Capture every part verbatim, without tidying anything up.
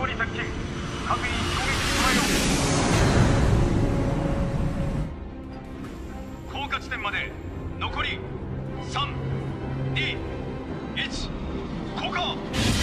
に接近。各員攻撃に備えよう。降下地点まで残りさん、に、いち、降下。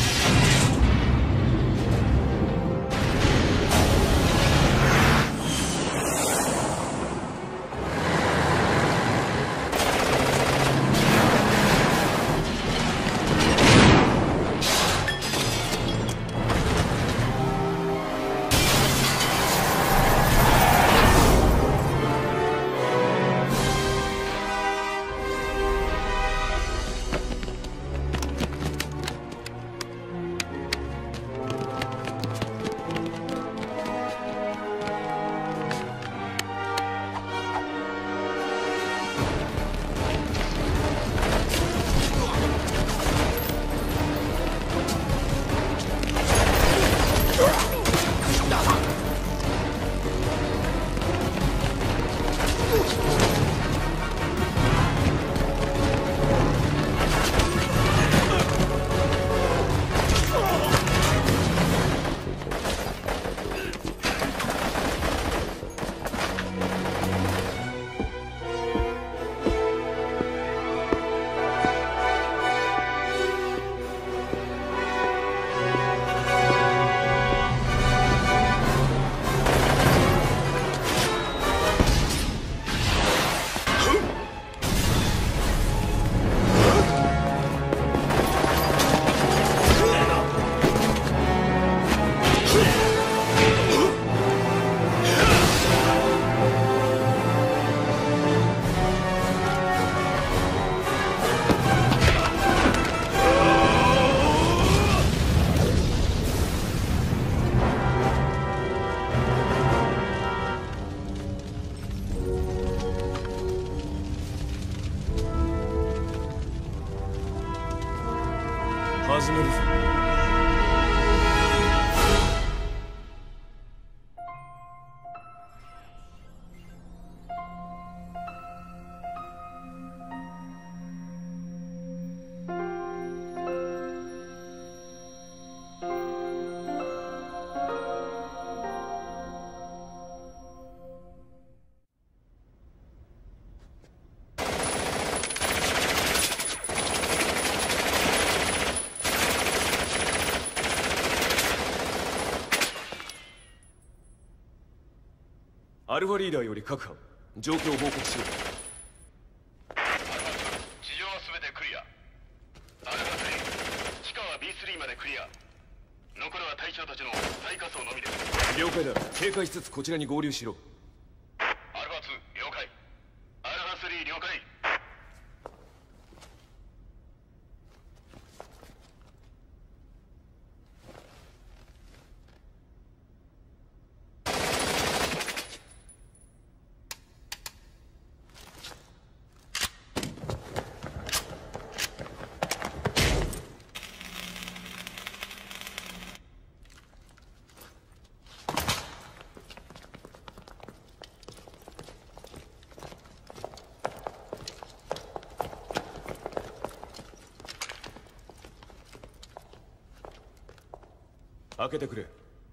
始めるぞ。アルファリーダーより各班、状況を報告しろ。 地上は全てクリア。アルファスリー、地下は ビースリー までクリア。残るは隊長たちの最下層のみです。 了解だ。警戒しつつこちらに合流しろ。 アルファツー、了解。アルファスリー、了解。 開けてくれ。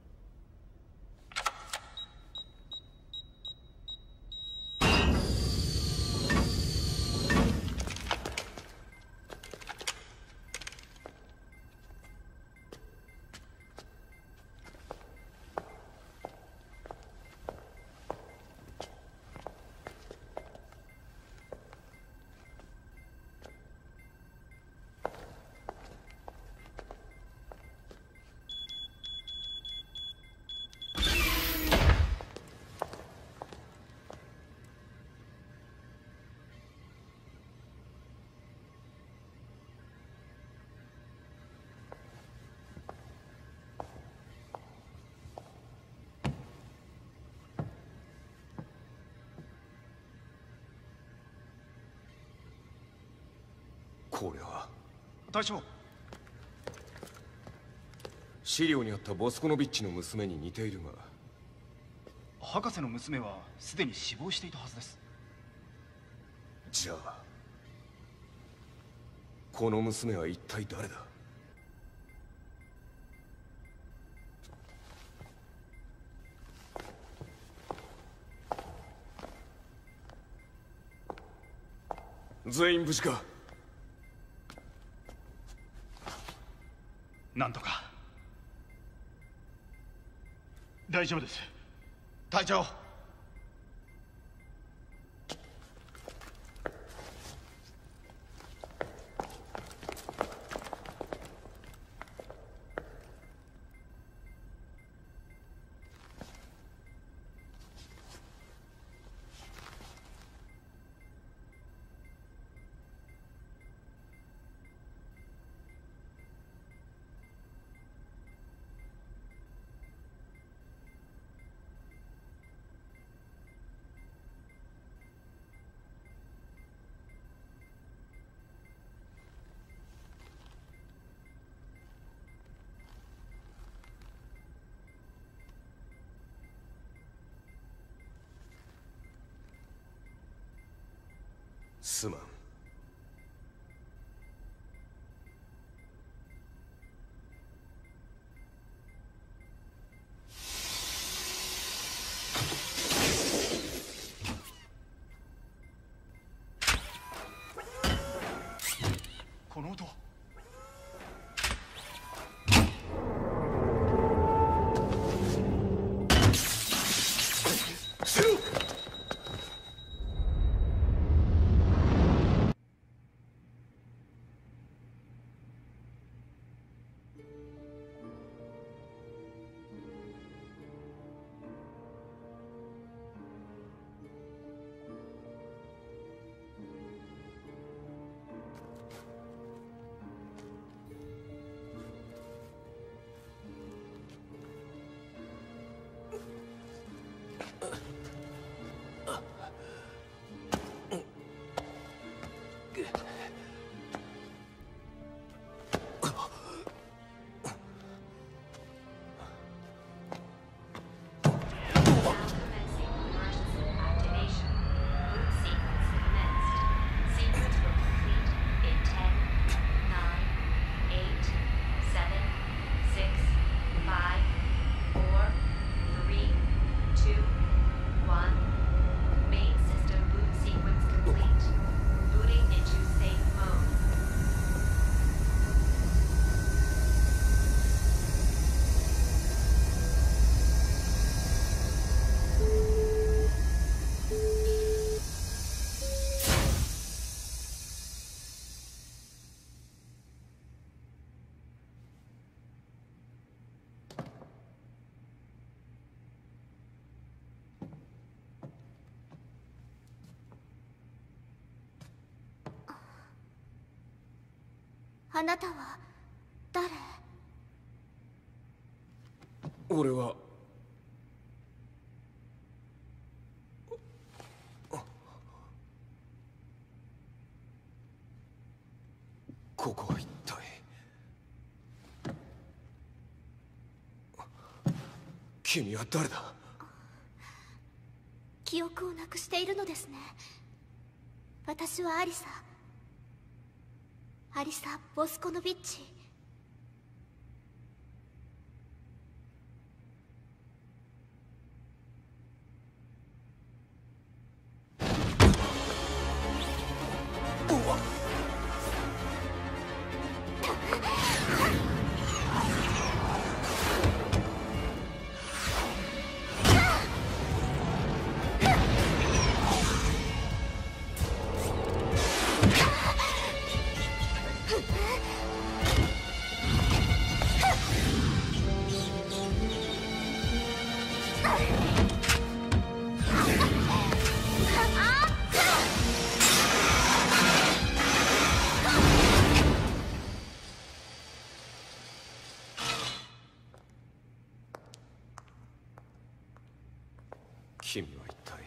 これは隊長、 資料にあったボスコノビッチの娘に似ているが。 博士の娘はすでに死亡していたはずです。 じゃあこの娘は一体誰だ。 全員無事か？ なんとか大丈夫です。 隊長。 すまん。 この音は。 あなたは誰？ 俺はここは一体。君は誰だ？ 記憶をなくしているのですね。私はアリサ。アリサ・ボスコノビッチ。 君は一体。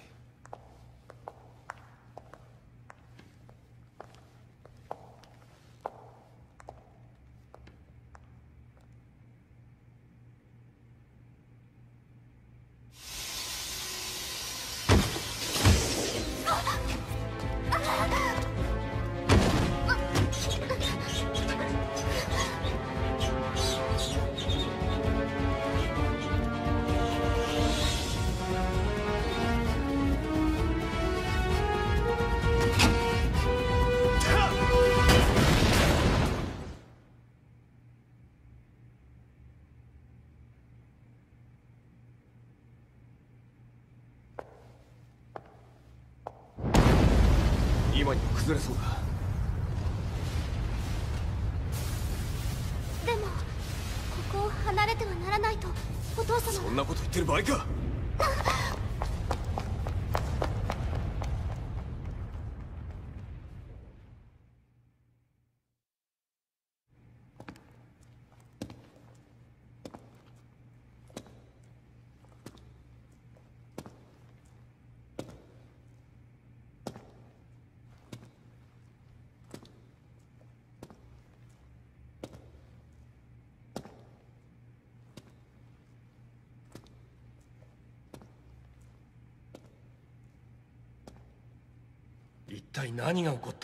前には崩れそうだ。 でもここを離れてはならないとお父様は。 そんなこと言ってる場合か。 一体何が起こった？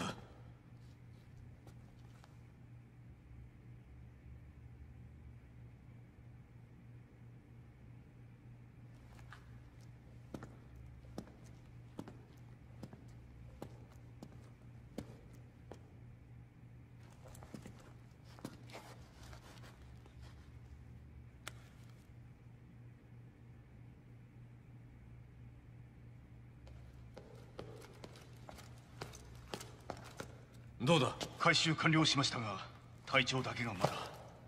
どうだ？ 回収完了しましたが隊長だけがまだ。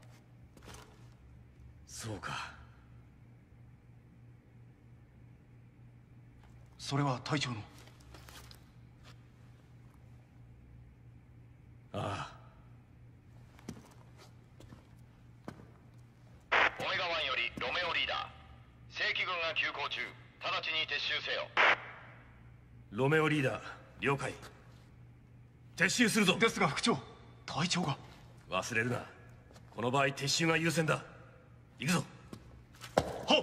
そうか。 それは隊長の。 ああ。オメガワンよりロメオリーダー、正規軍が急行中、直ちに撤収せよ。 ロメオリーダー、了解。撤収するぞ。 ですが副長、隊長が。 忘れるな。この場合撤収が優先だ。行くぞ。 はっ。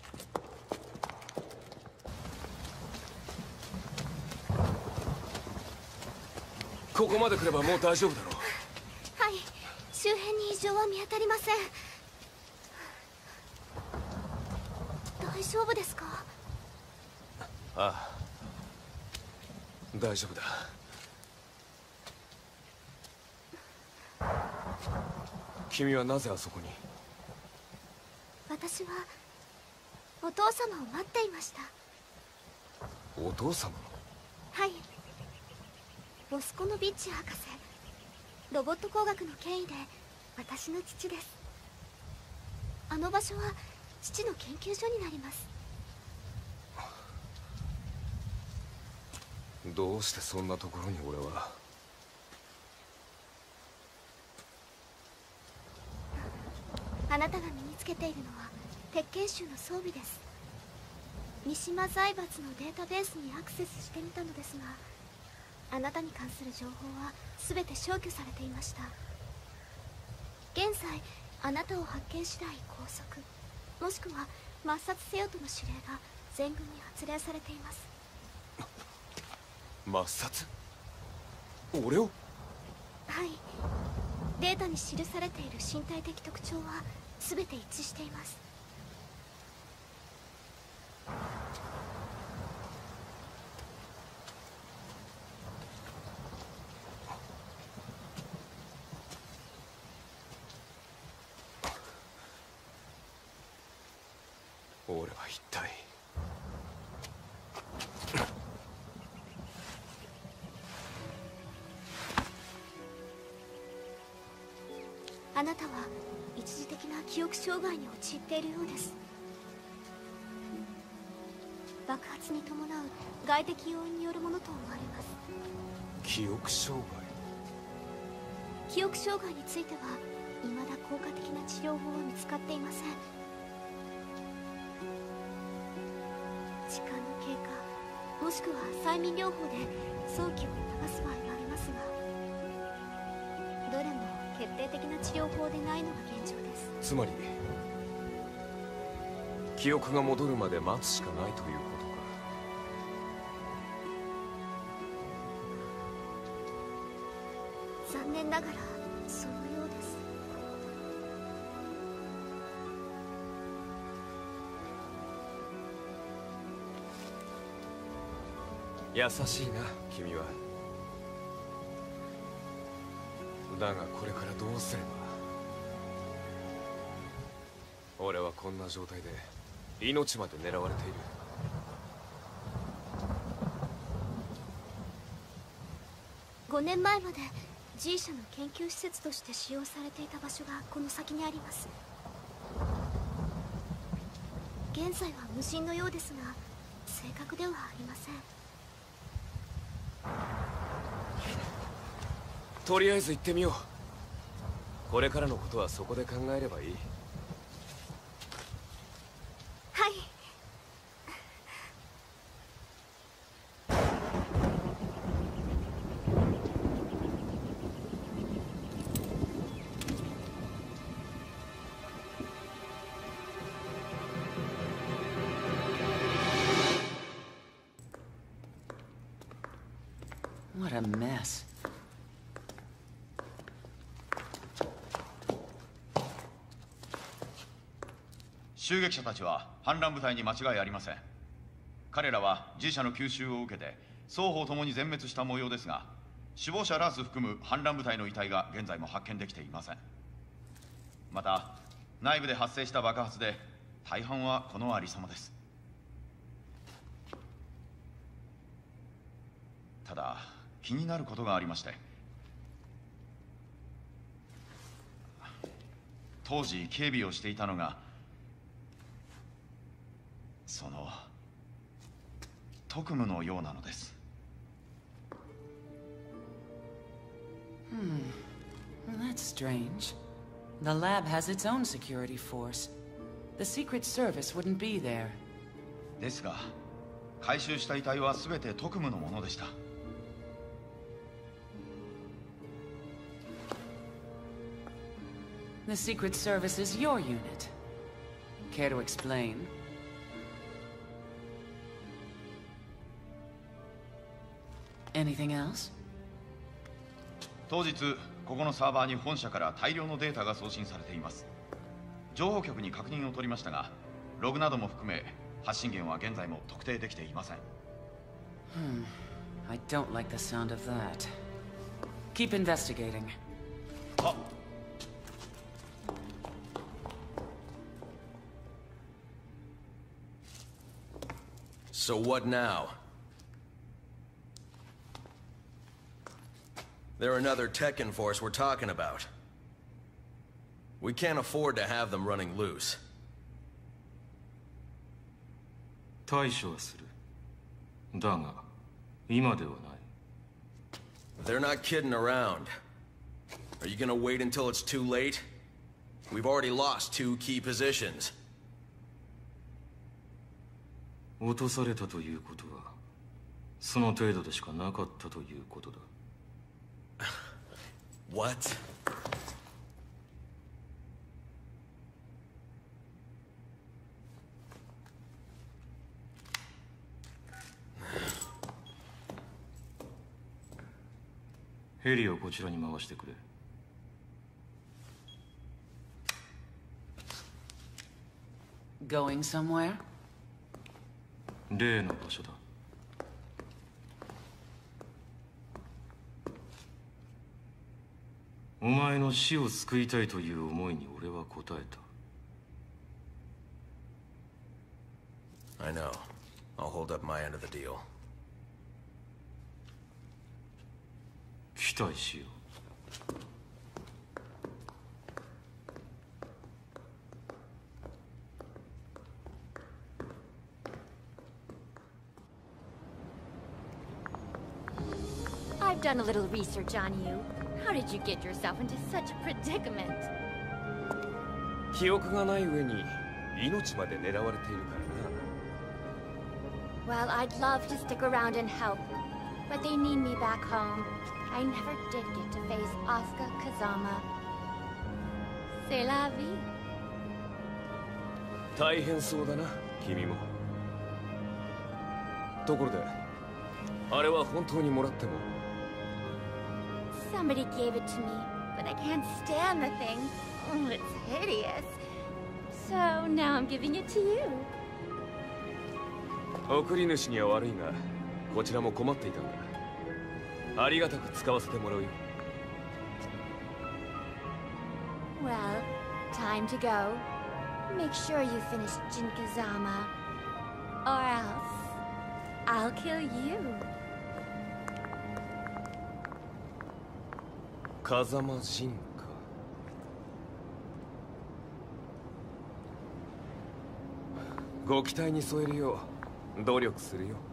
ここまで来ればもう大丈夫だろう。 はい、周辺に異常は見当たりません。大丈夫ですか？ ああ、大丈夫だ。君はなぜあそこに？ 私はお父様を待っていました。 お父様？ はい、ボスコノビッチ博士、ロボット工学の権威で私の父です。あの場所は父の研究所になります。 どうしてそんなところに俺は。 あなたが身につけているのは鉄拳衆の装備です。三島財閥のデータベースにアクセスしてみたのですが、あなたに関する情報は全て消去されていました。現在あなたを発見次第拘束、もしくは抹殺せよとの指令が全軍に発令されています。 抹殺？俺を？ はい、データに記されている身体的特徴は全て一致しています。 俺は一体。 あなたは一時的な記憶障害に陥っているようです。爆発に伴う外的要因によるものと思われます。 記憶障害？ 記憶障害については未だ効果的な治療法は見つかっていません。時間の経過、もしくは催眠療法で早期を促す場合がありますが、どれも決定的な治療法でないのが現状です。 つまり記憶が戻るまで待つしかないということか。 残念ながらそのようです。 優しいな君は。だがこれからどうすれば。俺はこんな状態で命まで狙われている。 ごねんまえまで G 社の研究施設として使用されていた場所がこの先にあります。現在は無人のようですが正確ではありません。 とりあえず行ってみよう。これからのことはそこで考えればいい。 はい。 What a mess. 襲撃者たちは反乱部隊に間違いありません。彼らは G 社の吸収を受けて双方ともに全滅した模様ですが、首謀者ラース含む反乱部隊の遺体が現在も発見できていません。また内部で発生した爆発で大半はこのありさまです。ただ気になることがありまして、当時警備をしていたのがその特務のようなのです。 Hmm. Well, that's strange. The lab has its own security force. The Secret Service wouldn't be there. ですが、回収した遺体は全て特務のものでした。 The Secret Service is your unit. Care to explain? Anything else? 当日ここのサーバーに本社から大量のデータが送信されています。情報局に確認を取りましたが、ログなども含め発信源は現在も特定できていません。 Hmm. I don't like the sound of that. Keep investigating. あ。 So what now? They're another Tekken force we're talking about. We can't afford to have them running loose. 対処はする。だが、今ではない。 They're not kidding around. Are you gonna wait until it's too late? We've already lost two key positions. 落とされたということは、その程度でしかなかったということだ。 What? ヘリをこちらに回してくれ。 Going somewhere? 例の場所だ。お前の死を救いたいという思いに俺は応えた。I know. I'll hold up my end of the deal. 期待しよう。 I've done a little research on you. How did you get yourself into such a predicament? 記憶がない上に命まで狙われているからな。 Well, I'd love to stick around and help, but they need me back home. I never did get to face Asuka Kazama. C'est la vie. 大変そうだな、君も。ところで、あれは本当にもらっても。 Somebody gave it to me, but I can't stand the thing. Oh, it's hideous. So now I'm giving it to you. 送り主には悪いが、こちらも困っていたんだ。ありがたく使わせてもらうよ。 Well, time to go. Make sure you finish Jin Kazama, or else I'll kill you. 風間仁か。ご期待に添えるよう努力するよ。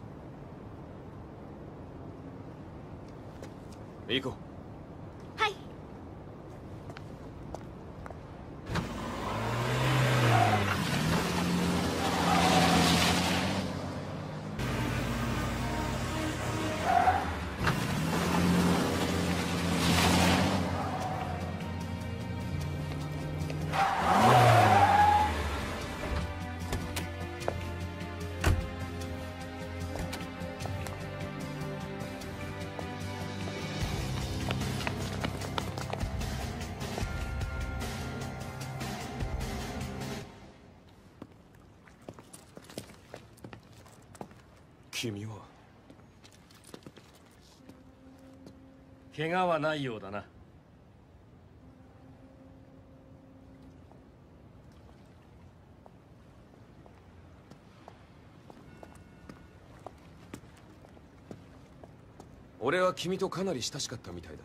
行こう。 はい。 君は。 怪我はないようだな。 俺は君とかなり親しかったみたい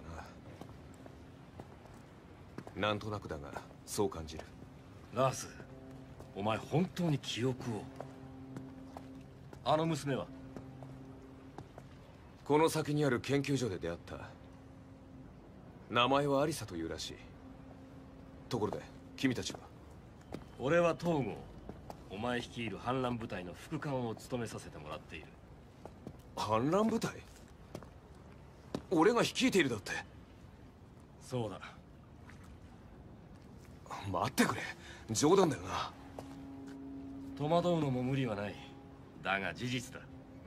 だな。なんとなくだがそう感じる。 ラース、お前本当に記憶を。あの娘は？ この先にある研究所で出会った。名前はアリサというらしい。ところで君たちは？ 俺は東郷。お前率いる反乱部隊の副官を務めさせてもらっている。 反乱部隊？俺が率いているだって。 そうだ。 待ってくれ、冗談だよな。 戸惑うのも無理はない。だが事実だ。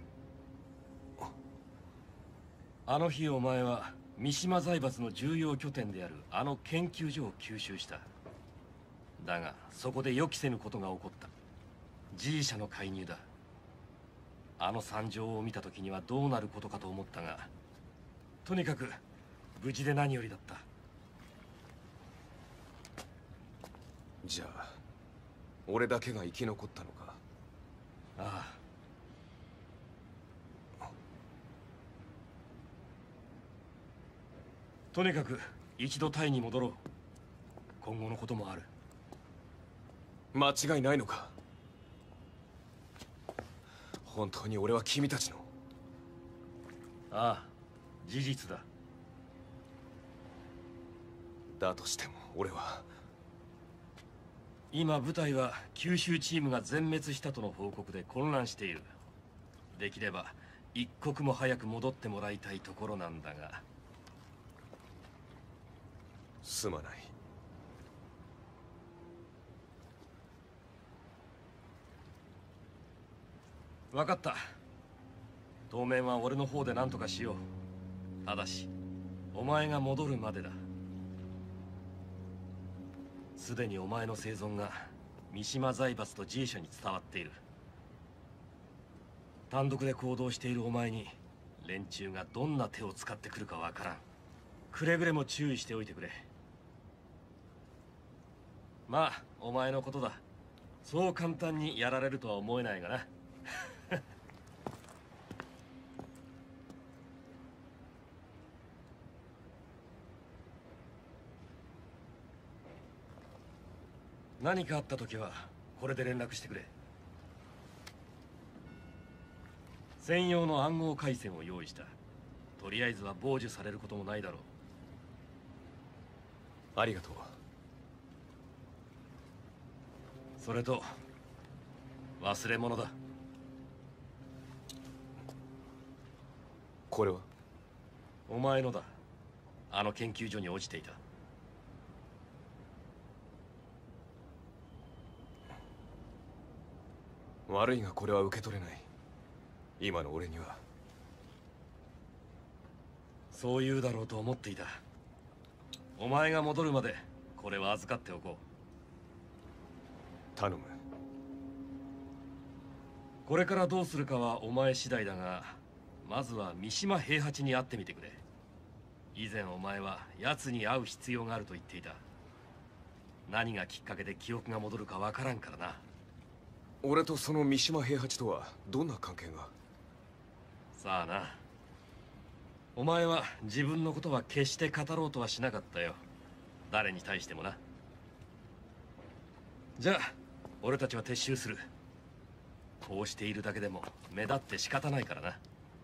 あの日お前は三島財閥の重要拠点であるあの研究所を吸収した。だがそこで予期せぬことが起こった。G社の介入だ。あの惨状を見た時にはどうなることかと思ったが、とにかく無事で何よりだった。 じゃあ俺だけが生き残ったのか？ ああ。とにかく一度タイに戻ろう。今後のこともある。 間違いないのか？本当に俺は君たちの？ ああ、事実だ。 だとしても俺は。 今部隊は九州チームが全滅したとの報告で混乱している。できれば一刻も早く戻ってもらいたいところなんだが。 すまない。 分かった。当面は俺の方で何とかしよう。ただしお前が戻るまでだ。すでにお前の生存が三島財閥と G 社に伝わっている。単独で行動しているお前に連中がどんな手を使ってくるかわからん。くれぐれも注意しておいてくれ。まあお前のことだ。そう簡単にやられるとは思えないがな。何かあった時はこれで連絡してくれ。専用の暗号回線を用意した。とりあえずは傍受されることもないだろう。 ありがとう。 それと忘れ物だ。 これは？ お前のだ。あの研究所に落ちていた。 悪いがこれは受け取れない。今の俺には。 そう言うだろうと思っていた。お前が戻るまでこれは預かっておこう。 頼む。 これからどうするかはお前次第だが、まずは三島平八に会ってみてくれ。以前お前は奴に会う必要があると言っていた。何がきっかけで記憶が戻るかわからんからな。 俺とその三島平八とはどんな関係が？ さあな。 お前は自分のことは決して語ろうとはしなかったよ。誰に対してもな。じゃあ俺たちは撤収する。こうしているだけでも目立って仕方ないからな。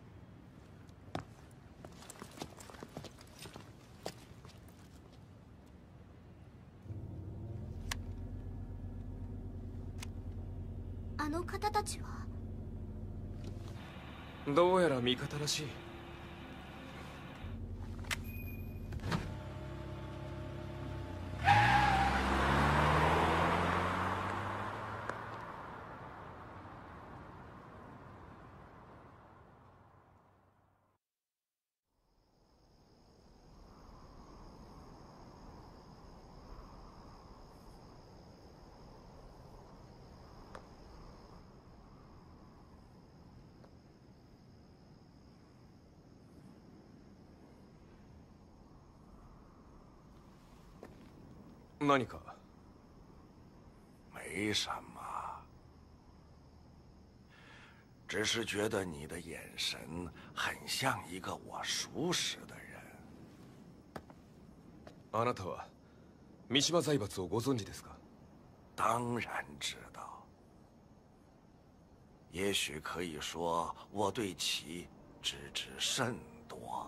あの方たちは？ どうやら味方らしい。何か？ 没什么，只是觉得你的眼神很像一个我熟识的人。 あなたは三島財閥をご存知ですか？ 当然知道。也许可以说，我对其知之甚多。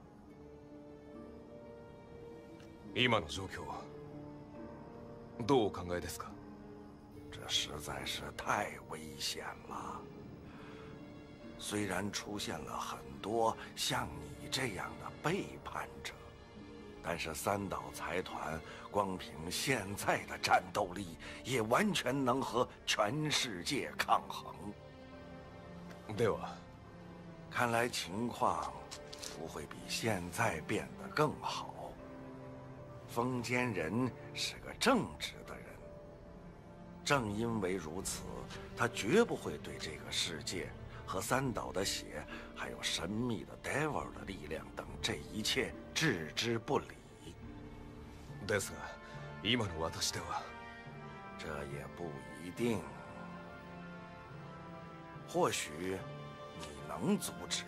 今の状況はどうお考えですか？ 这实在是太危险了。虽然出现了很多像你这样的背叛者，但是三岛财团光凭现在的战斗力，也完全能和全世界抗衡。 では， 看来情况不会比现在变得更好。风间人是个正直的人，正因为如此，他绝不会对这个世界和三岛的血，还有神秘的 Devil 的力量等这一切置之不理。 ですが、今の私では， 这也不一定。或许你能阻止。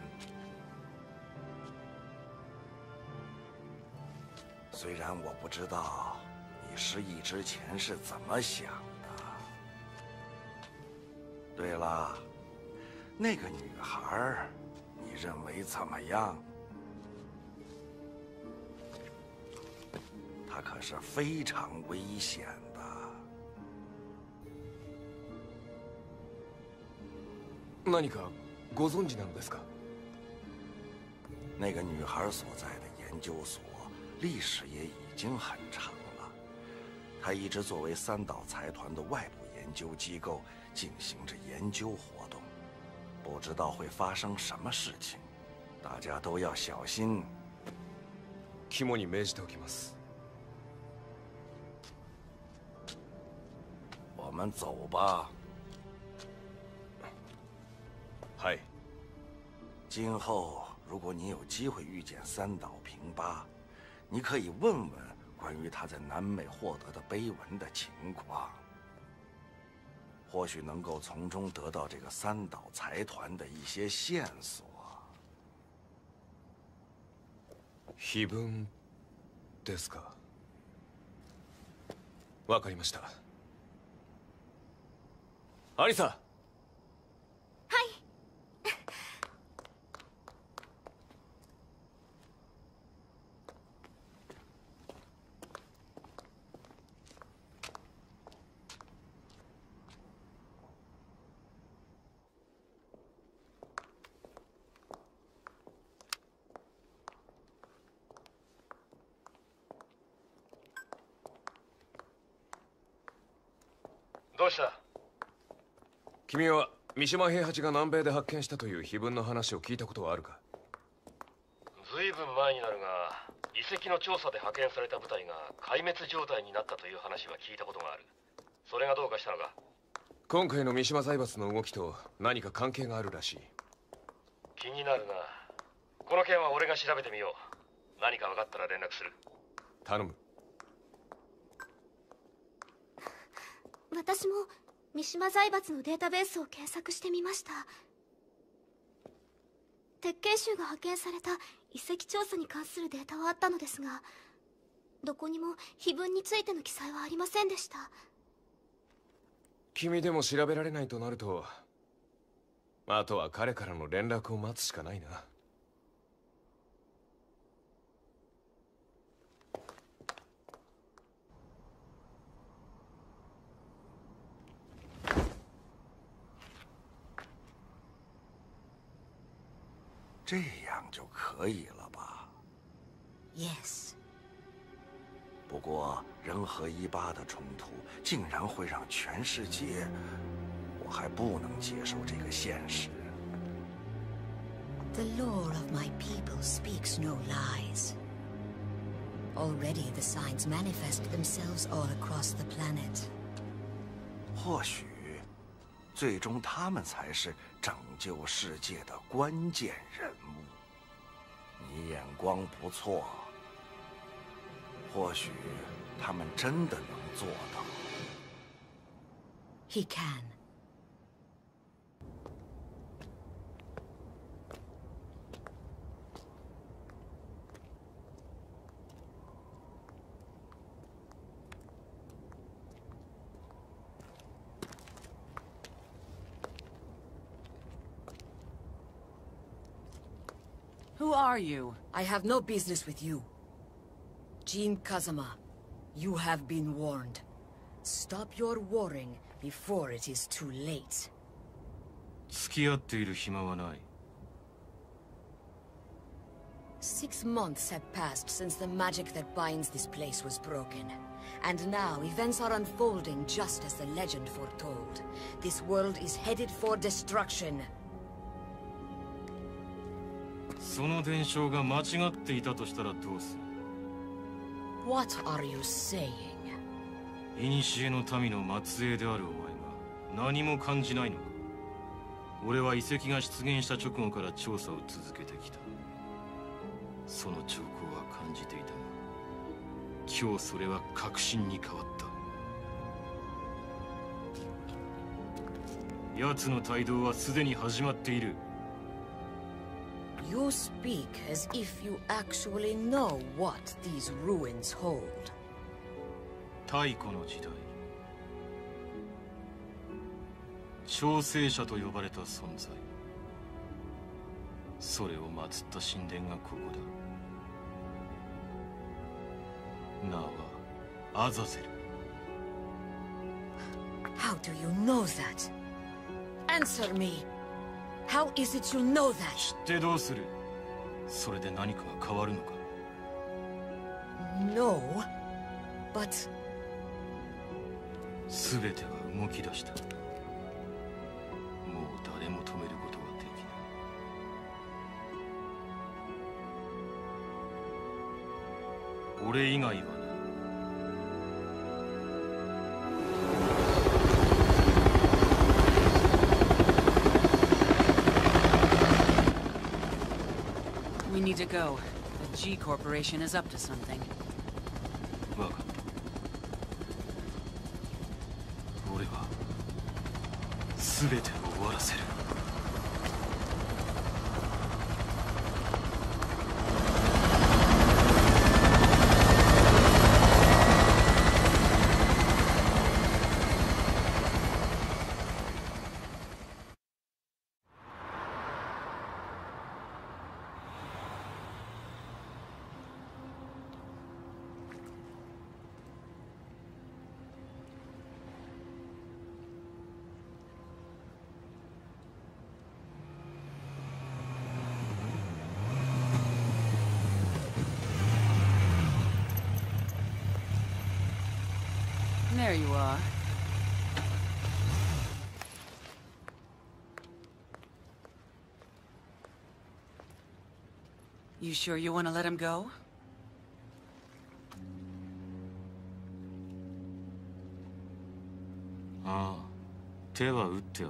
虽然我不知道你失忆之前是怎么想的。对了，那个女孩，你认为怎么样？她可是非常危险的。 何かご存知なのですか？ 那个女孩所在的研究所。历史也已经很长了，他一直作为三岛财团的外部研究机构进行着研究活动，不知道会发生什么事情，大家都要小心。 肝に銘じておきます。 我们走吧。 はい。 今后如果你有机会遇见三岛平八，你可以问问关于他在南美获得的碑文的情况，或许能够从中得到这个三岛财团的一些线索。 碑文ですか。わかりました。アリサ。 はい。 どうした？ 君は三島平八が南米で発見したという碑文の話を聞いたことはあるか？ ずいぶん前になるが、遺跡の調査で派遣された部隊が壊滅状態になったという話は聞いたことがある。それがどうかしたのか？ 今回の三島財閥の動きと何か関係があるらしい。 気になるな。この件は俺が調べてみよう。何か分かったら連絡する。 頼む。 私も三島財閥のデータベースを検索してみました。 鉄拳衆が派遣された遺跡調査に関するデータはあったのですが、どこにも碑文についての記載はありませんでした。 君でも調べられないとなると、あとは彼からの連絡を待つしかないな。 这样就可以了吧 ？Yes。 不过人和伊巴的冲突竟然会让全世界，我还不能接受这个现实。 The lore of my people speaks no lies. Already the signs manifest themselves all across the planet. 或许，最终他们才是拯救世界的关键人物。你眼光不错，或许他们真的能做到。 He can. Who are you? I have no business with you. Jin Kazama, you have been warned. Stop your warring before it is too late. 付き合っている暇はない。 Six months have passed since the magic that binds this place was broken. And now events are unfolding just as the legend foretold. This world is headed for destruction. その伝承が間違っていたとしたらどうする？ What are you saying? 古の民の末裔であるお前が何も感じないのか？俺は遺跡が出現した直後から調査を続けてきた。その兆候は感じていたが、今日それは確信に変わった。奴の帯同はすでに始まっている。 You speak as if you actually know what these ruins hold. 太古の時代、調整者と呼ばれた存在。それを祀った神殿がここだ。名はアザゼル。 How do you know that? Answer me. How is it you know that? 知ってどうする？それで何かが変わるのか？ No, but 全ては動き出した。もう誰も止めることはできない。俺以外はね。 We need to go. The G Corporation is up to something. わかった。俺は全てを終わらせる。 There you are. You sure you want to let him go? ああ、手は打ってある。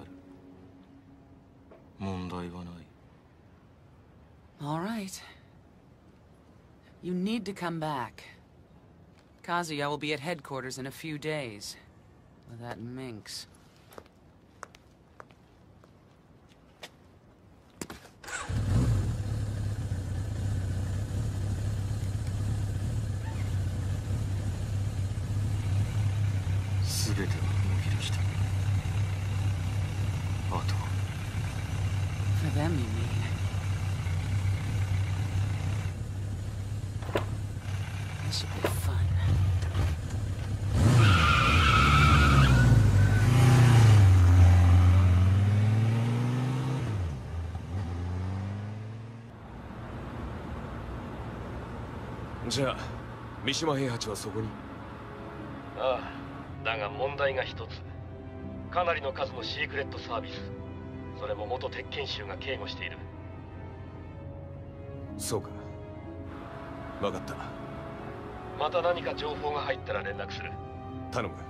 問題はない。 All right. You need to come back. Kazuya will be at headquarters in a few days. With that minx. 全てを脱ぎ出した。あとは For them, you mean? This should be fun. じゃあ三島平八はそこに？ ああ、だが問題が一つ。かなりの数のシークレットサービス、それも元鉄拳衆が警護している。 そうか、分かった。 また何か情報が入ったら連絡する。 頼む。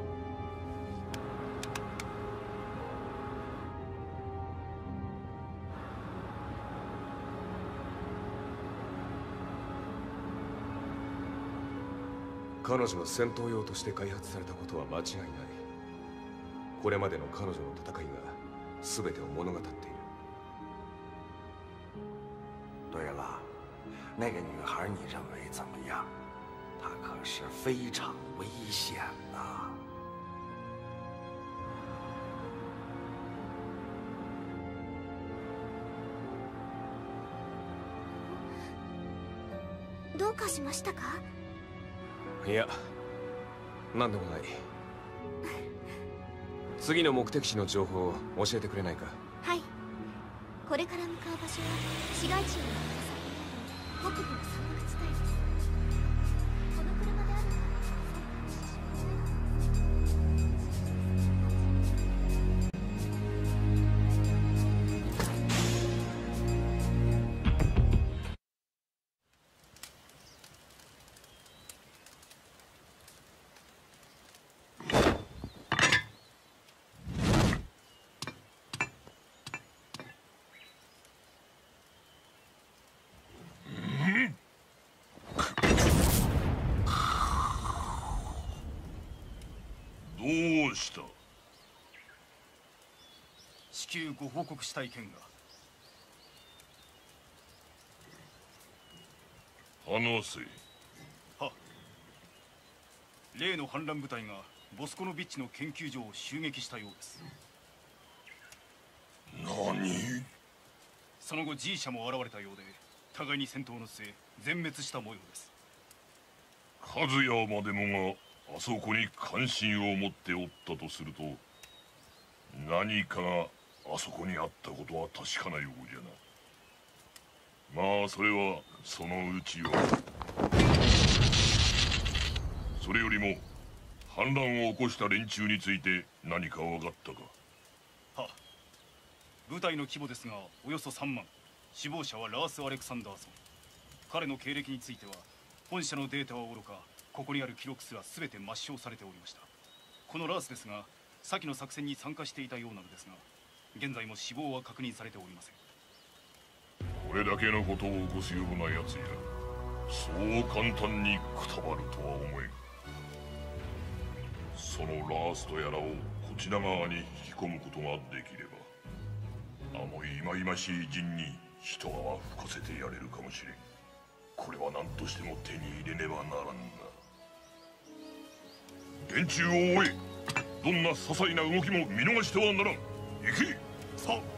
彼女の戦闘用として開発されたことは間違いない。これまでの彼女の戦いが全てを物語っている。 对了，那个女孩你认为怎么样？她可是非常危险的。 どうかしましたか？ いや、何でもない。次の目的地の情報を教えてくれないか？ はい。これから向かう場所は市街地の北部の山岳地帯です。この車であればどうした？ 至急ご報告したい件が。 話せ。 は。例の反乱部隊がボスコノビッチの研究所を襲撃したようです。 何？ その後 G 社も現れたようで、互いに戦闘の末全滅した模様です。 和也までもがあそこに関心を持っておったとすると、何かがあそこにあったことは確かなようじゃな。まあそれはそのうちよ。それよりも反乱を起こした連中について何か分かったか？ は。部隊の規模ですがおよそさんまん。死亡者はラース・アレクサンダーソン。彼の経歴については本社のデータはおろか、ここにある記録すら全て抹消されておりました。このラースですが、先の作戦に参加していたようなのですが、現在も死亡は確認されておりません。 これだけのことを起こすようなやつや、そう簡単にくたばるとは思えん。そのラースとやらをこちら側に引き込むことができれば、あの忌々しい陣に一泡吹かせてやれるかもしれん。これは何としても手に入れねばならんな。連中を追え。どんな些細な動きも見逃してはならん。行け。さあ。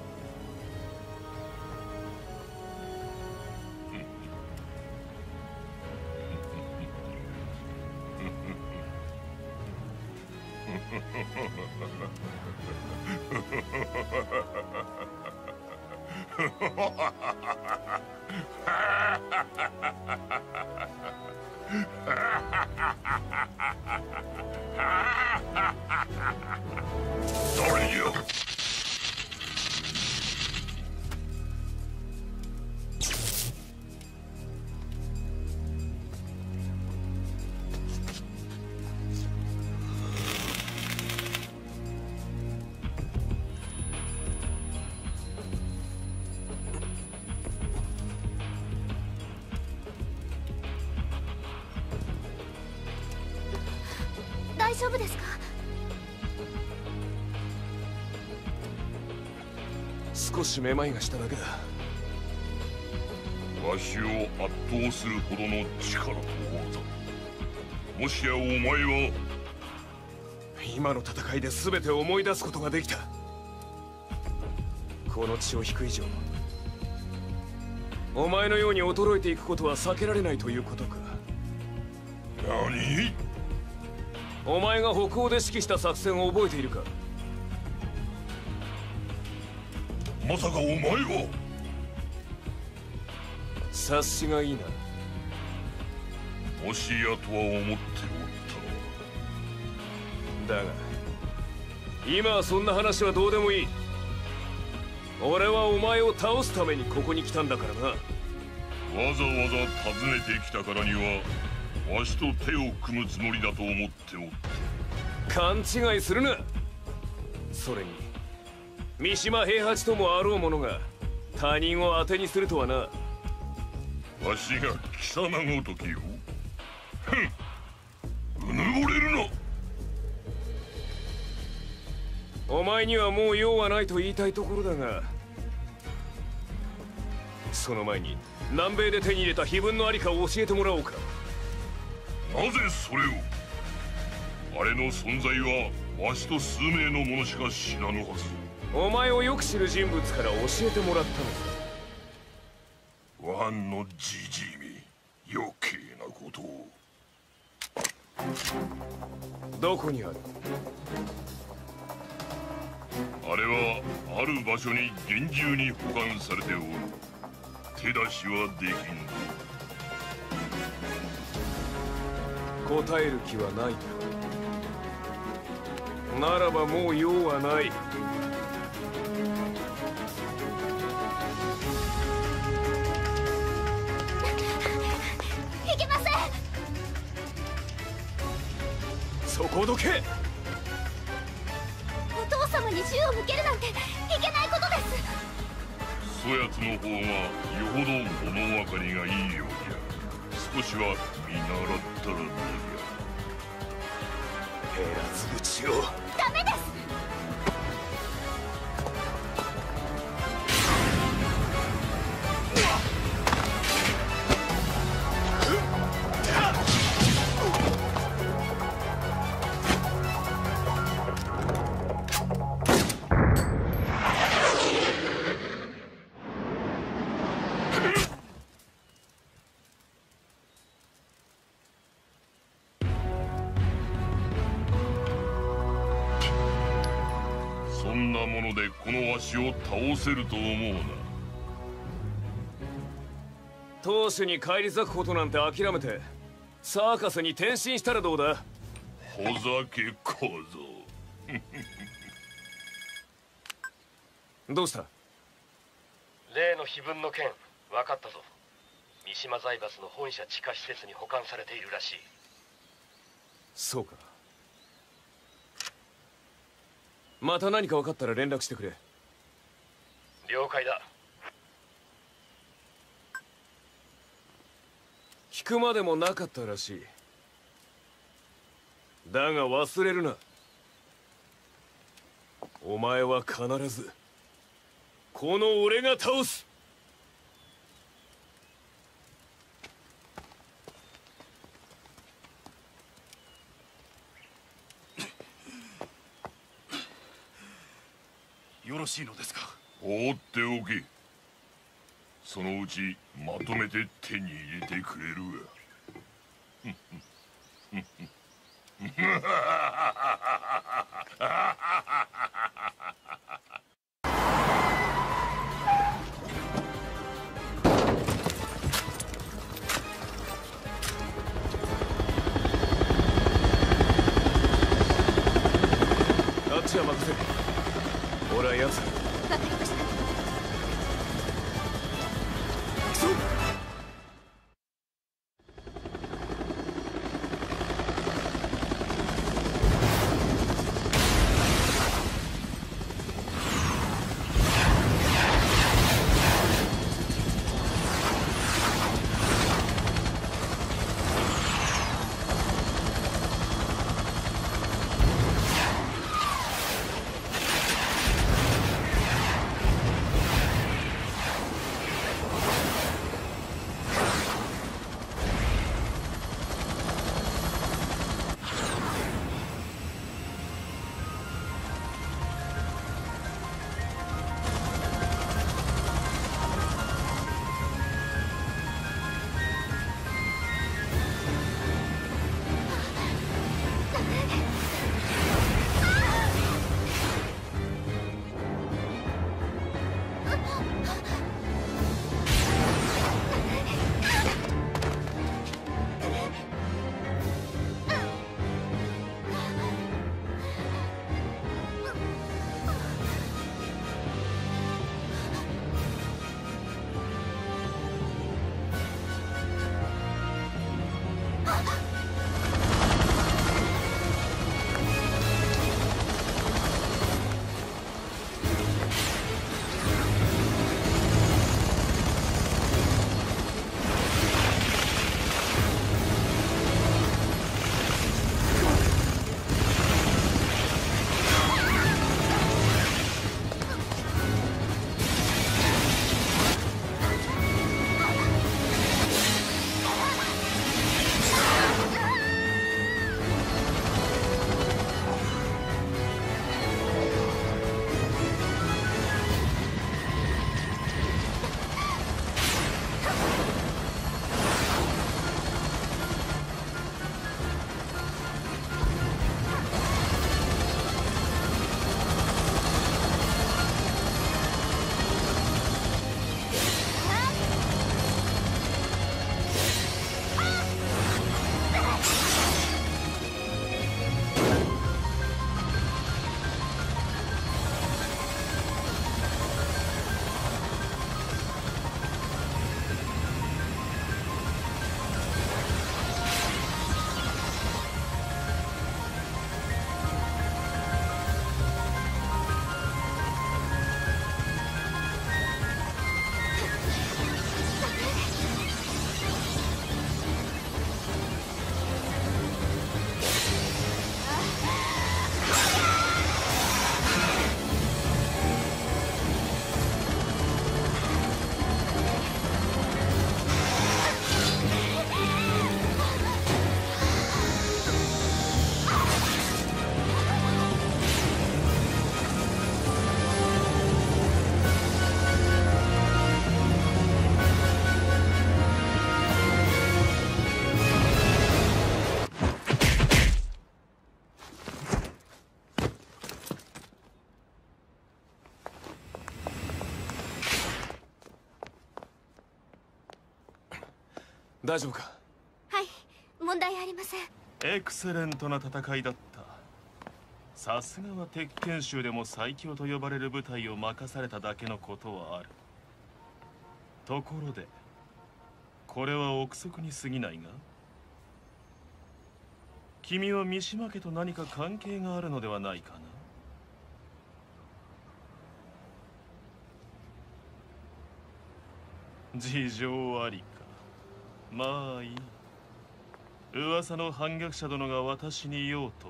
誰よ。 大丈夫ですか？ 少しめまいがしただけだ。 わしを圧倒するほどの力と技。もしやお前は今の戦いで全て思い出すことができた。この血を引く以上、お前のように衰えていくことは避けられないということか。 何？ お前が北欧で指揮した作戦を覚えているか？ まさかお前は？ 察しがいいな。 もしやとは思っておっただが今はそんな話はどうでもいい。俺はお前を倒すためにここに来たんだからな。 わざわざ訪ねてきたからにはわしと手を組むつもりだと思っておった。 勘違いするな。それに三島平八ともあろう者が他人を当てにするとはな。 わしが貴様ごときよ。ふん、うぬぼれるな。 お前にはもう用はないと言いたいところだが、その前に南米で手に入れた碑文のありかを教えてもらおうか。 なぜそれを？あれの存在はわしと数名の者しか知らぬはず。 お前をよく知る人物から教えてもらったのさ。わんのじじいめ、余計なことを。 どこにある？ あれはある場所に厳重に保管されておる。手出しはできん。 答える気はないか。ならばもう用はない。 いけません。 そこどけ。 お父様に銃を向けるなんていけないことです。 そやつの方がよほど物分かりがいいようじゃ。少しは見習ったらどうじゃ。 減らず口を。 ダメです。 そんなものでこのわしを倒せると思うな。 当主に返り咲くことなんて諦めてサーカスに転身したらどうだ？ ほざけ小僧。 どうした？ 例の碑文の件分かったぞ。三島財閥の本社地下施設に保管されているらしい。 そうか。また何か分かったら連絡してくれ。 了解だ。 聞くまでもなかったらしい。だが忘れるな。お前は必ずこの俺が倒す。 よろしいのですか？ 放っておけ。そのうちまとめて手に入れてくれるわ。 あっちは任せ。俺は奴。 わかりました。 大丈夫か？ はい、問題ありません。 エクセレントな戦いだった。さすがは鉄拳衆でも最強と呼ばれる部隊を任されただけのことはある。ところでこれは憶測に過ぎないが、君は三島家と何か関係があるのではないかな？事情ありか。まあいい。噂の反逆者殿が私に言おうと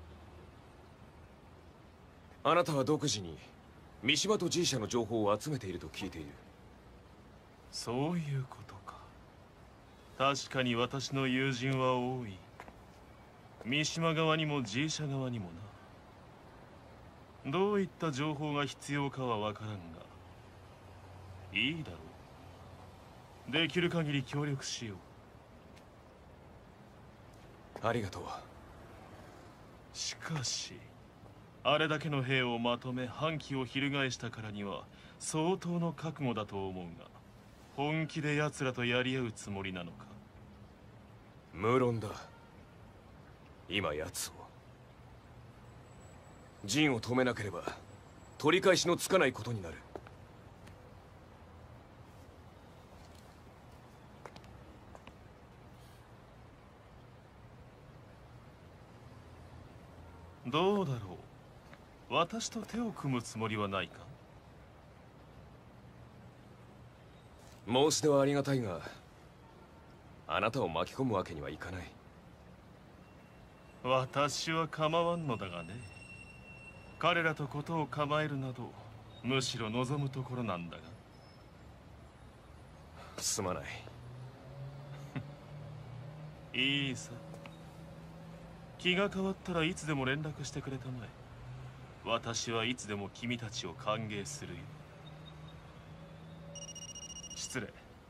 は？あなたは独自に三島と G 社の情報を集めていると聞いている。 そういうことか。確かに私の友人は多い。三島側にも G 社側にもな。どういった情報が必要かは分からんが、いいだろう。できる限り協力しよう。ありがとう。 しかしあれだけの兵をまとめ反旗を翻したからには相当の覚悟だと思うが、本気で奴らとやり合うつもりなのか？ 無論だ。今奴を陣を止めなければ取り返しのつかないことになる。 どうだろう。私と手を組むつもりはないか？ 申し出はありがたいが、あなたを巻き込むわけにはいかない。 私は構わんのだがね。彼らとことを構えるなどむしろ望むところなんだが。 すまない。 いいさ。気が変わったらいつでも連絡してくれたまえ。私はいつでも君たちを歓迎するよ。失礼。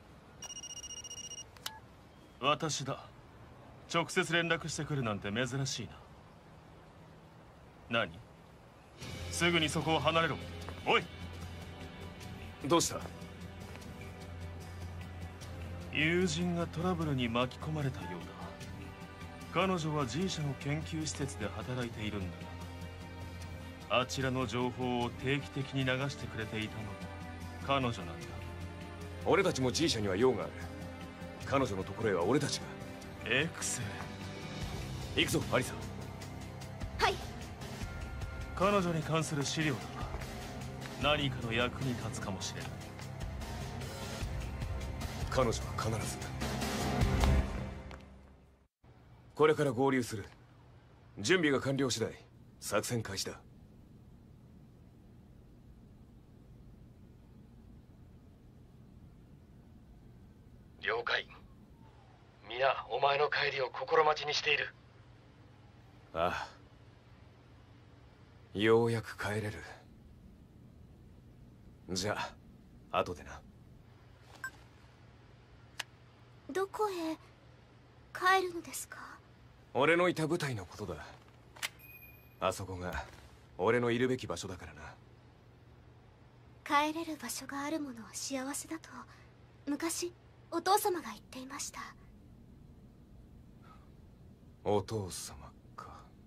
私だ。直接連絡してくるなんて珍しいな。何？すぐにそこを離れろ。おい！ どうした？ 友人がトラブルに巻き込まれたようだ。彼女は G 社の研究施設で働いているんだが、あちらの情報を定期的に流してくれていたのも彼女なんだ。 俺たちも G 社には用がある。彼女のところへは俺たちが。 エクセレン。 行くぞアリサ。 はい。 彼女に関する資料だ。何かの役に立つかもしれない。 彼女は必ずこれから合流する。準備が完了次第作戦開始だ。 了解。皆お前の帰りを心待ちにしている。 ああ、ようやく帰れる。じゃあ後でな。 どこへ帰るのですか？ 俺のいた部隊のことだ。あそこが俺のいるべき場所だからな。 帰れる場所があるものは幸せだと昔お父様が言っていました。 お父様か。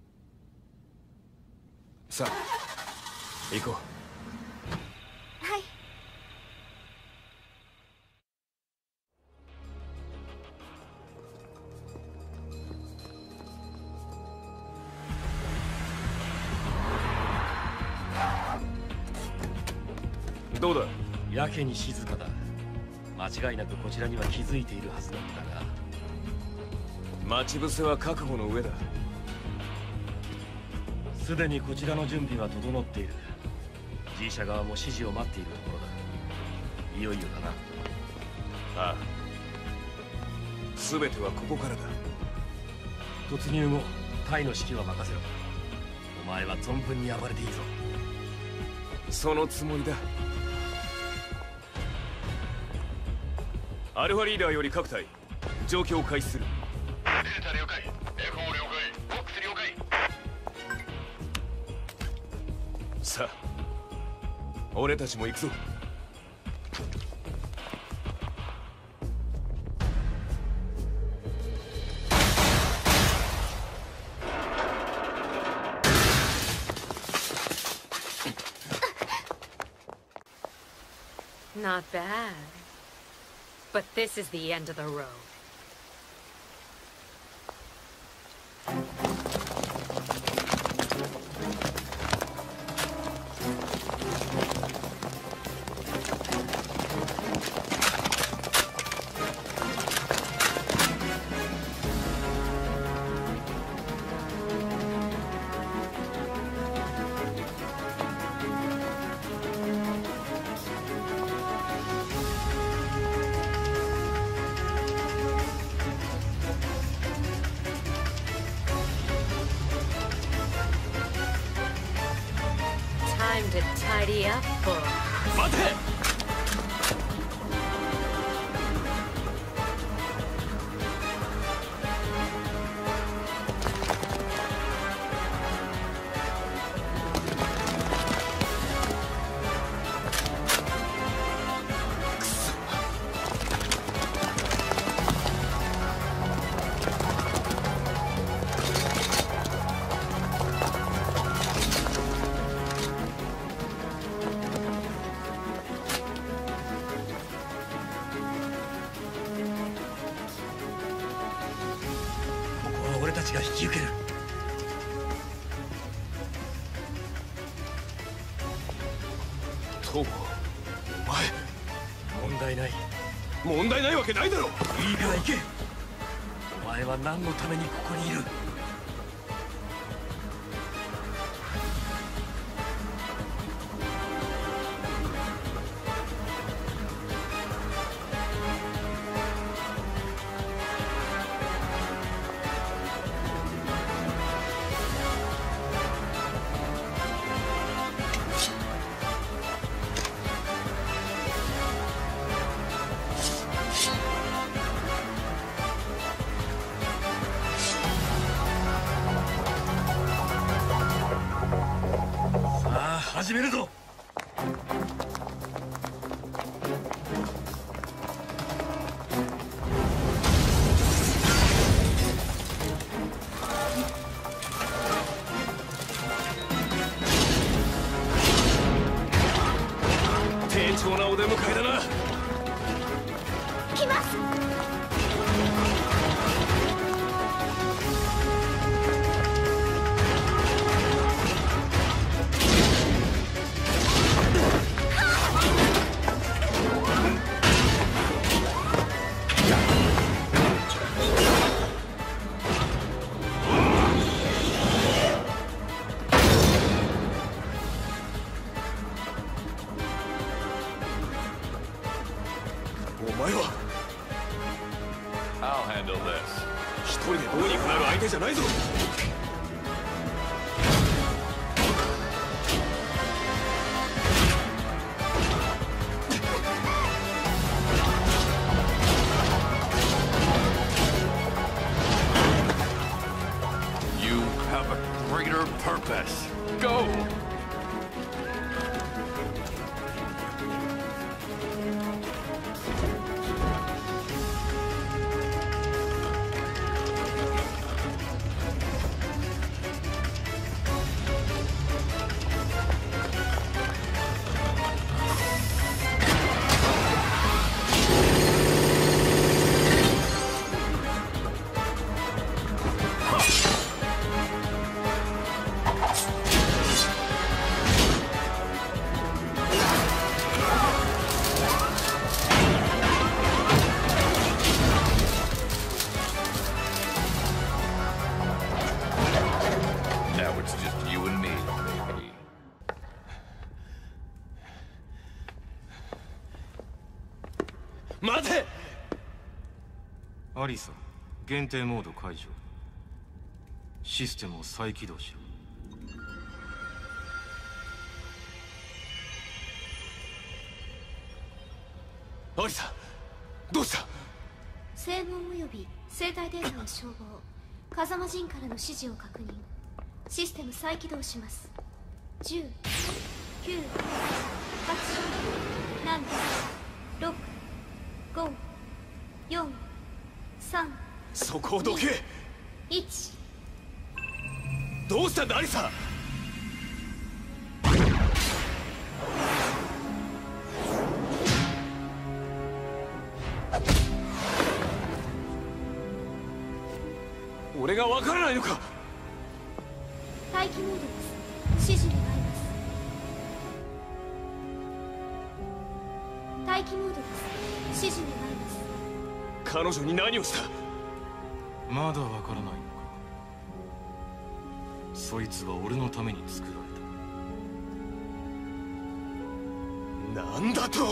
さあ行こう。 はい。 どうだ？ やけに静かだ。間違いなくこちらには気づいているはずなんだが。 待ち伏せは覚悟の上だ。 すでにこちらの準備は整っている。 G 社側も指示を待っているところだ。いよいよだな。 ああ、全てはここからだ。 突入後タイの指揮は任せろ。お前は存分に暴れていいぞ。 そのつもりだ。アルファリーダーより各隊状況を開始する。 データ了解。エコー了解。ボックス了解。 さあ俺たちも行くぞ。 Not bad. But this is the end of the road. Time to tidy up, boy. 待て！俺たちが引き受ける。 東郷、お前。 問題ない。 問題ないわけないだろ。 いいから行け。お前は何のためにここにいる？始めるぞ。 丁重なお出迎えだな。 来ます。 お前は I'll handle this. 一人でどうにかなる相手じゃないぞ。 You have a greater purpose. Go! Now it's just you and me, baby. 待て！ アリサ、限定モード解除。システムを再起動しろ。 アリサ、どうした？ 声紋及び生体データを照合。風間陣からの指示を確認。システム再起動します。じゅう、きゅう、はち、なな、ろく、ご、よん、さん。 そこをどけ。 いち。 どうしたんだアリサ？ がわからないのか。 待機モードです。指示願います。待機モードです。指示願います。 彼女に何をした。 まだわからないのか。そいつは俺のために作られた。 なんだと。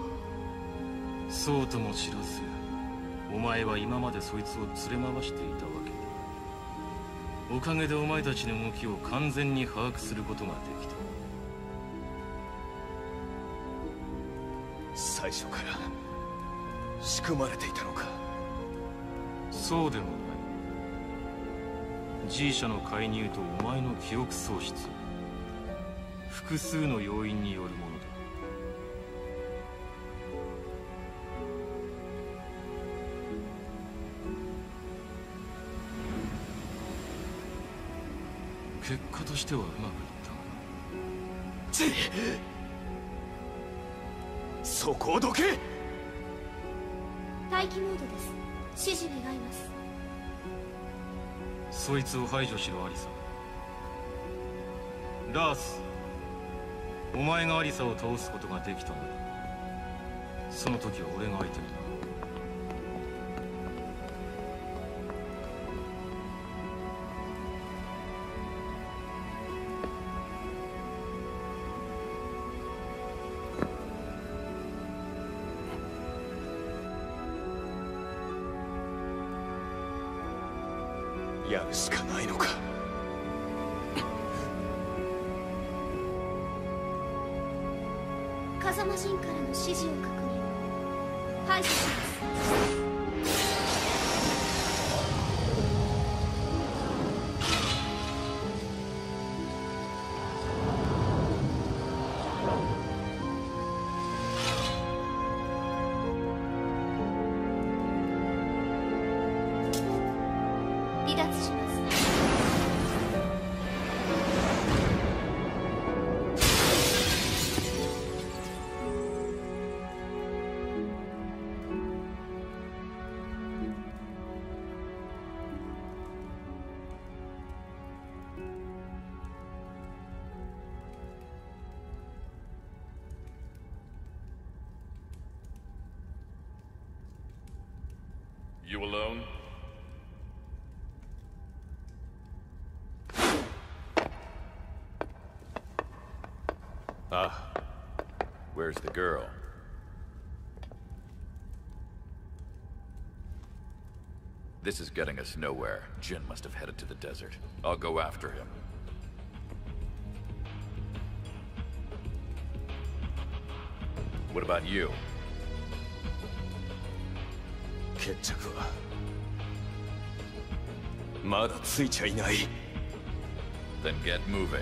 そうとも知らず、お前は今までそいつを連れ回していたわけだ。おかげでお前たちの動きを完全に把握することができた。 最初から仕組まれていたのか。 そうでもない。G 社の介入とお前の記憶喪失、複数の要因によるものだ。結果としてはうまくいったが。 そこをどけ。 待機モードです。指示願います。 そいつを排除しろ、アリサ。ラース、お前がアリサを倒すことができたなら、その時は俺が相手になる。 やるしかないのか。 風間陣からの指示を確認。排除します。離脱します。 You alone? Ah, where's the girl? This is getting us nowhere. Jin must have headed to the desert. I'll go after him. What about you? 決着はまだついちゃいない。 Then get moving.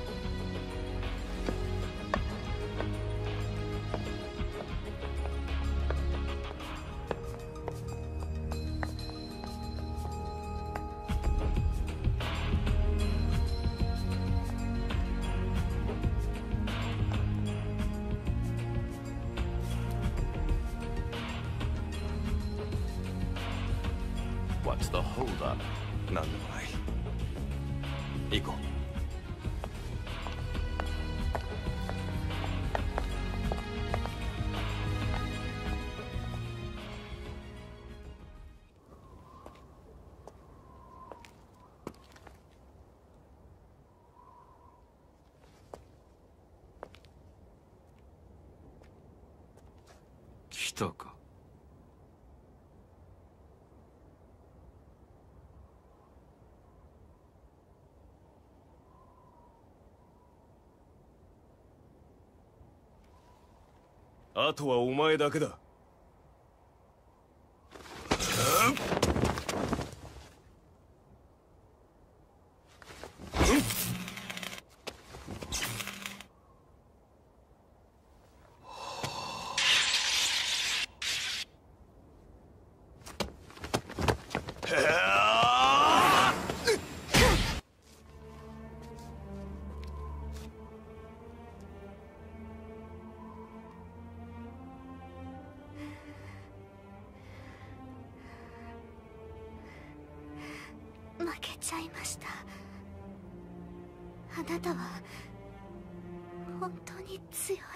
What's the holdup? なんでもない。行こう。 来たか。 あとはお前だけだ。 ちゃいました。あなたは本当に強い。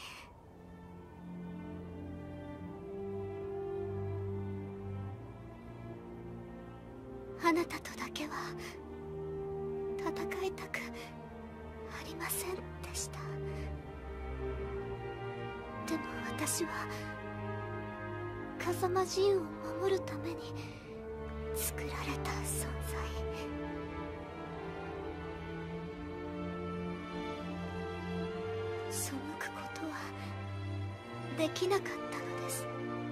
あなたとだけは戦いたくありませんでした。でも私は風間自由を守るために作られた存在。背くことはできなかったのです。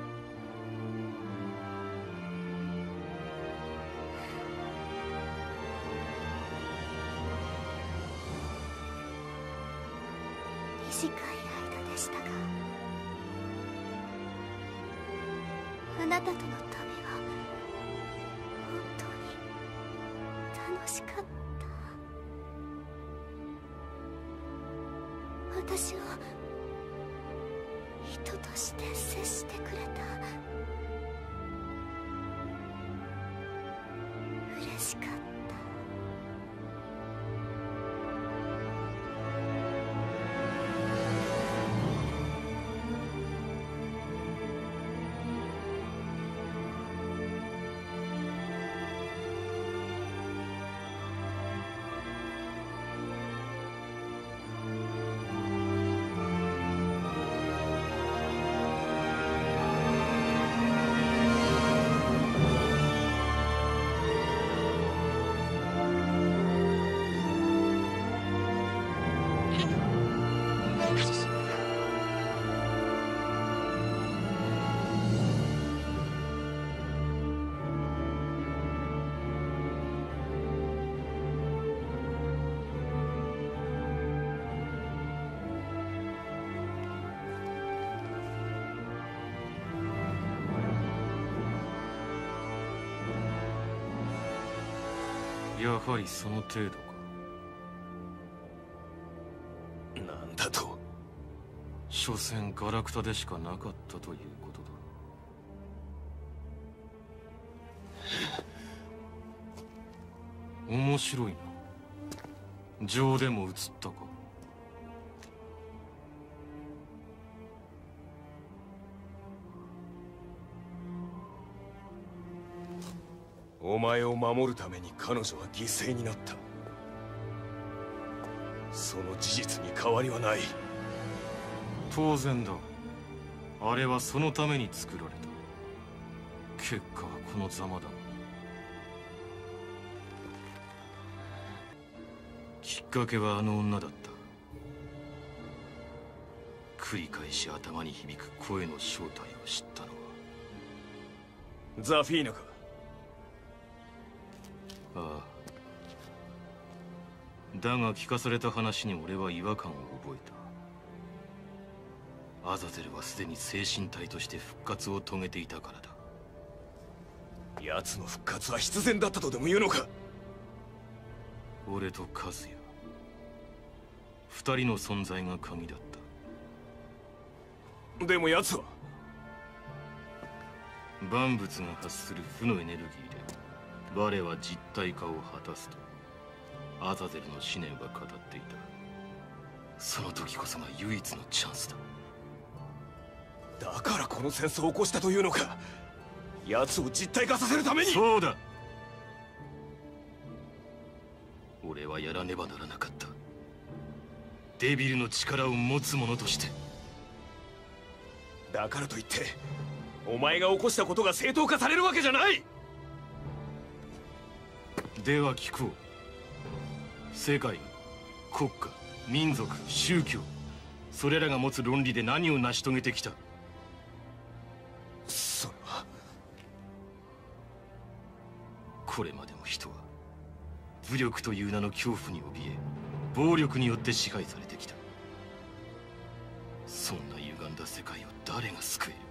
短い間でしたが、あなたとの旅は本当に楽しかった。私を人として接してくれた。嬉しかった。 やはりその程度か。 なんだと。 所詮ガラクタでしかなかったということだ。面白いな。情でも映ったか。 お前を守るために彼女は犠牲になった。その事実に変わりはない。 当然だ。あれはそのために作られた。結果はこのざまだ。きっかけはあの女だった。繰り返し頭に響く声の正体を知ったのはザフィーナか。 ああ。だが聞かされた話に俺は違和感を覚えた。アザゼルはすでに精神体として復活を遂げていたからだ。 奴の復活は必然だったとでも言うのか。 俺とカズヤ、二人の存在が鍵だった。 でも奴は万物が発する負のエネルギーで我は実体化を果たすとアザゼルの思念は語っていた。その時こそが唯一のチャンスだ。 だからこの戦争を起こしたというのか。奴を実体化させるために。 そうだ。俺はやらねばならなかった。デビルの力を持つ者として。 だからといってお前が起こしたことが正当化されるわけじゃない。 では聞こう。世界、国家、民族、宗教、それらが持つ論理で何を成し遂げてきた。 それはこれまでも人は武力という名の恐怖に怯え暴力によって支配されてきた。そんな歪んだ世界を誰が救える。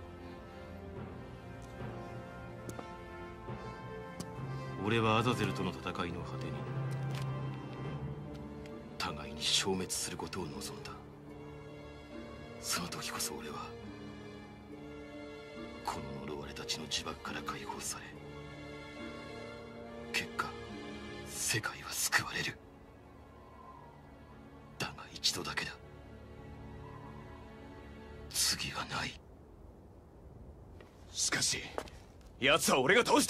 俺はアザゼルとの戦いの果てに互いに消滅することを望んだ。その時こそ俺はこの呪われた血の呪縛から解放され、結果世界は救われる。だが一度だけだ。次はない。 しかし奴は俺が倒した。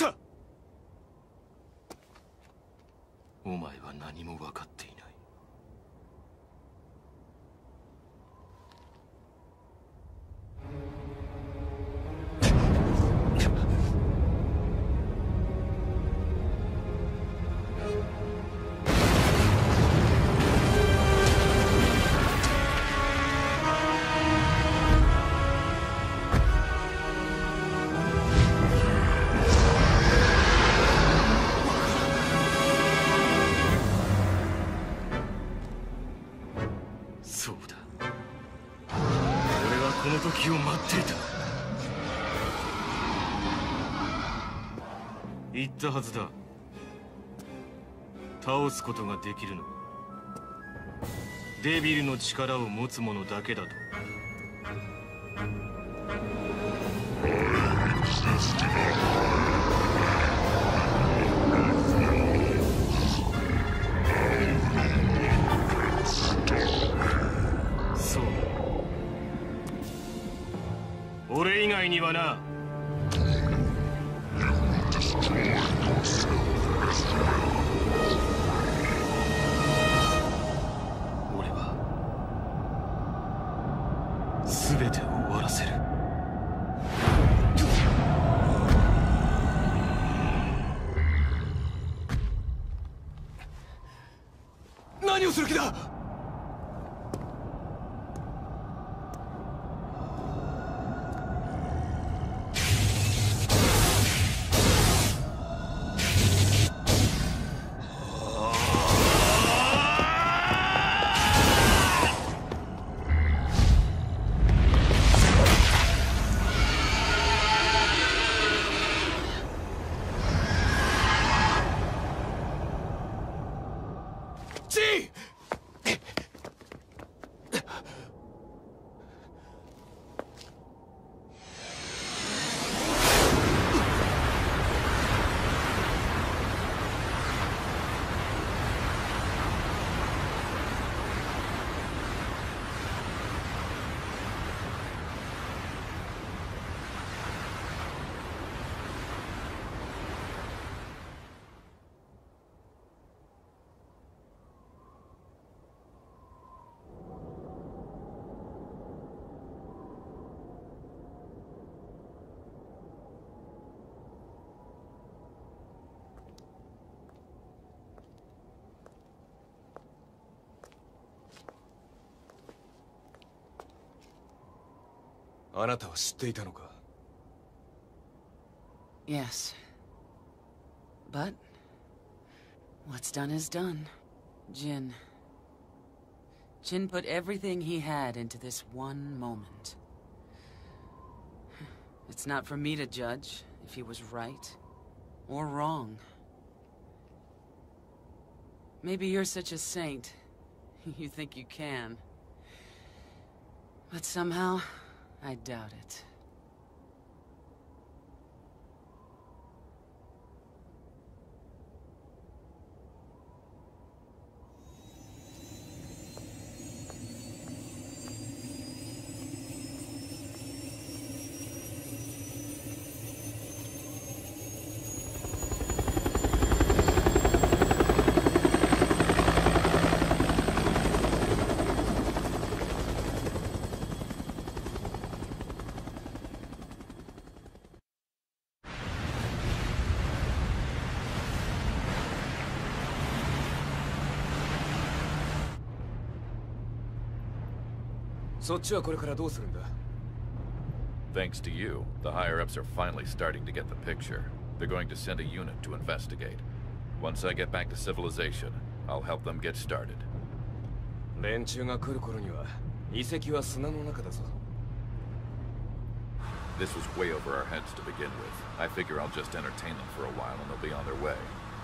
お前は何も分かっていない。時を待っていた。言ったはずだ。倒すことができるのはデビルの力を持つ者だけだと。そう、俺以外にはな。俺は全てを終わらせる。 何をする気だ。あなたは知っていたのか。 Yes. But what's done is done. Jin. Jin put everything he had into this one moment. It's not for me to judge if he was right or wrong. Maybe you're such a saint, you think you can. But somehow, I doubt it. Thanks to you, the higher-ups are finally starting to get the picture. They're going to send a unit to investigate. Once I get back to civilization, I'll help them get started. This was way over our heads to begin with. I figure I'll just entertain them for a while and they'll be on their way.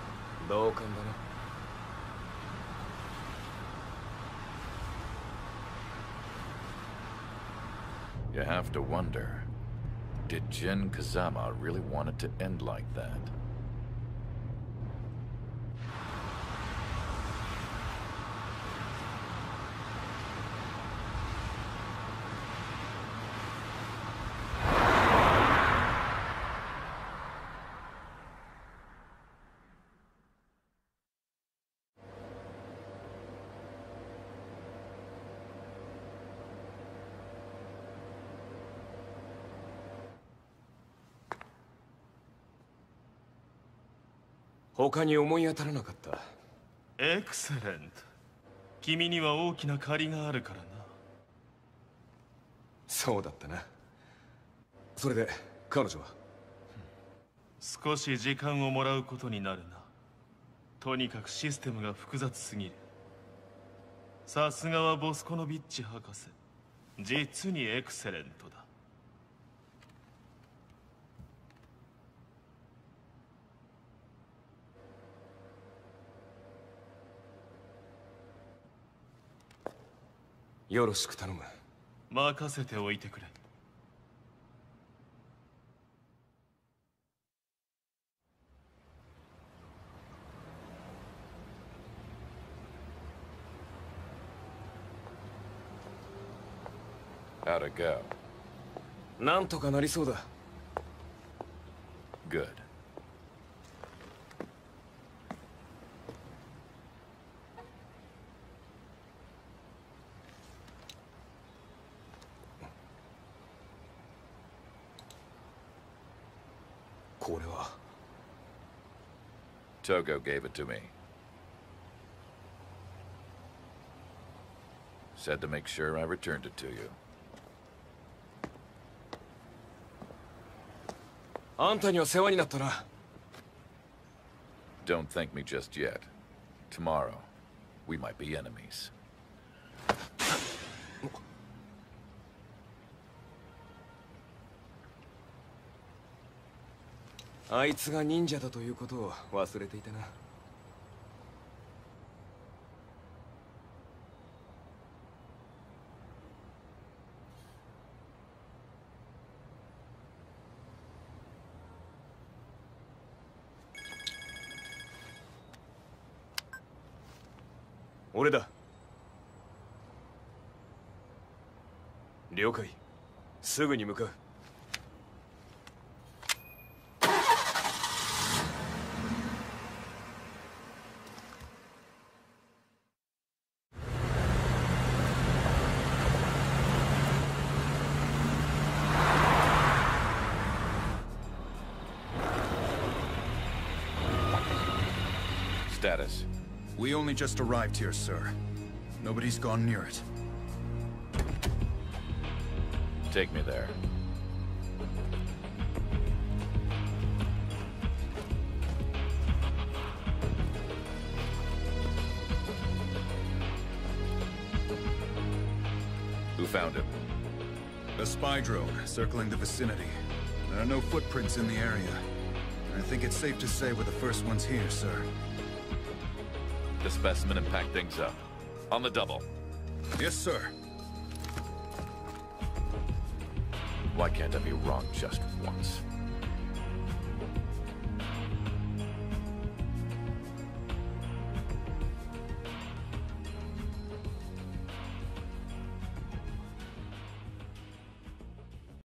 You have to wonder, did Jin Kazama really want it to end like that? 他に思い当たらなかった。 エクセレント。君には大きな借りがあるからな。 そうだったな。それで彼女は？ 少し時間をもらうことになるな。とにかくシステムが複雑すぎる。さすがはボスコノビッチ博士。実にエクセレントだ。 よろしく頼む。 任せておいてくれ。 How'd it go? なんとかなりそうだ。 Good. これは。 Togo gave it to me. Said to make sure I returned it to you. あんたには世話になったな。 Don't thank me just yet. Tomorrow, we might be enemies. あいつが忍者だということを忘れていたな。俺だ。了解。すぐに向かう。 Status. We only just arrived here, sir. Nobody's gone near it. Take me there. Who found him? A spy drone circling the vicinity. There are no footprints in the area. I think it's safe to say we're the first ones here, sir. The specimen and pack things up. On the double. Yes, sir. Why can't I be wrong just once?